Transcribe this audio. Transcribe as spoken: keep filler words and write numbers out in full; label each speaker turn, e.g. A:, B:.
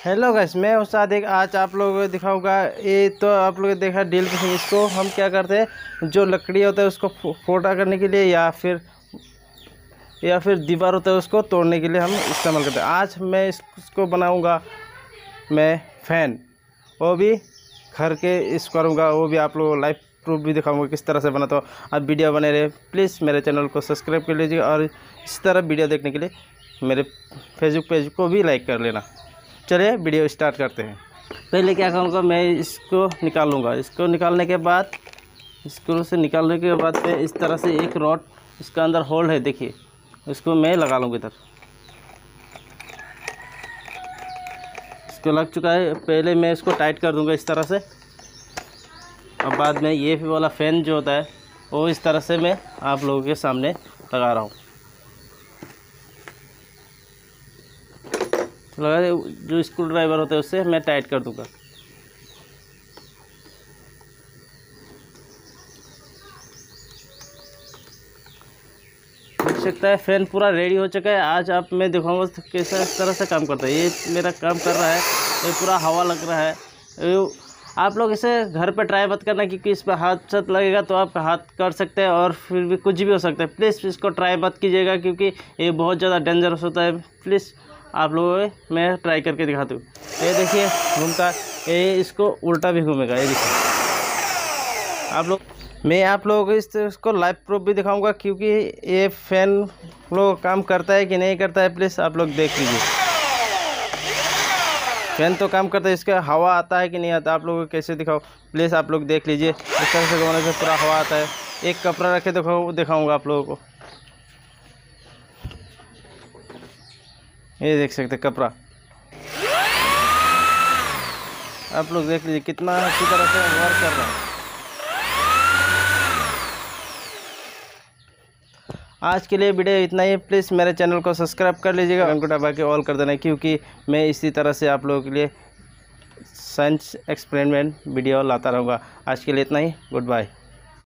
A: Hello guys, मैं उस्ताद एक आज आप लोगों को दिखाऊंगा। ये तो आप लोगों ने देखा ड्रिल मशीन। इसको हम क्या करते हैं, जो लकड़ी होता है उसको फोटा करने के लिए या फिर या फिर दीवार होता है उसको तोड़ने के लिए हम इस्तेमाल करते हैं। आज मैं इसको बनाऊंगा मैं फ़ैन, वो भी घर के इस करूँगा, वो भी आप लोगों को लाइव प्रूफ भी दिखाऊंगा किस तरह से बनाता हूँ। आप वीडियो बने रहे, प्लीज़ मेरे चैनल को सब्सक्राइब कर लीजिए और इस तरह वीडियो देखने के लिए मेरे फेसबुक पेज को भी लाइक कर लेना। चलिए वीडियो स्टार्ट करते हैं। पहले क्या करूँगा, मैं इसको निकालूंगा। इसको निकालने के बाद स्क्रू से निकालने के बाद मैं इस तरह से एक रॉड, इसका अंदर होल है देखिए, इसको मैं लगा लूँगा इधर। इसको लग चुका है, पहले मैं इसको टाइट कर दूँगा इस तरह से। और बाद में ये वाला फ़ैन जो होता है वो इस तरह से मैं आप लोगों के सामने लगा रहा हूँ। लगा जो स्क्रू ड्राइवर होता है उससे मैं टाइट कर दूंगा। देख सकता है फैन पूरा रेडी हो चुका है। आज आप मैं दिखाऊंगा कैसा इस तरह से काम करता है। ये मेरा काम कर रहा है, ये पूरा हवा लग रहा है। आप लोग इसे घर पे ट्राई मत करना, क्योंकि इस पर हाथ सत लगेगा तो आपका हाथ कट सकते हैं और फिर भी कुछ भी हो सकता है। प्लीज़ इसको ट्राई मत कीजिएगा, क्योंकि ये बहुत ज़्यादा डेंजरस होता है। प्लीज़ आप लोगों को मैं ट्राई करके दिखाता हूँ। ये देखिए घूमता, ये इसको उल्टा भी घूमेगा। ये देखिए आप लोग, मैं आप लोगों को इस इसको लाइव प्रूफ भी दिखाऊंगा, क्योंकि ये फ़ैन लोग काम करता है कि नहीं करता है। प्लीज़ आप लोग देख लीजिए, फ़ैन तो काम करता है, इसका हवा आता है कि नहीं आता। आप लोगों को कैसे दिखाओ, प्लीज़ आप लोग देख लीजिए। इस तरह से घुमाने से पूरा हवा आता है। एक कपड़ा रखे दिखाओ दिखाऊँगा आप लोगों को। ये देख सकते कपड़ा, आप लोग देख लीजिए कितना अच्छी तरह से वर्क कर रहा है। आज के लिए वीडियो इतना ही। प्लीज़ मेरे चैनल को सब्सक्राइब कर लीजिएगा, घंटा दबा के ऑल कर देना, क्योंकि मैं इसी तरह से आप लोगों के लिए साइंस एक्सपेरिमेंट वीडियो लाता रहूँगा। आज के लिए इतना ही, गुड बाय।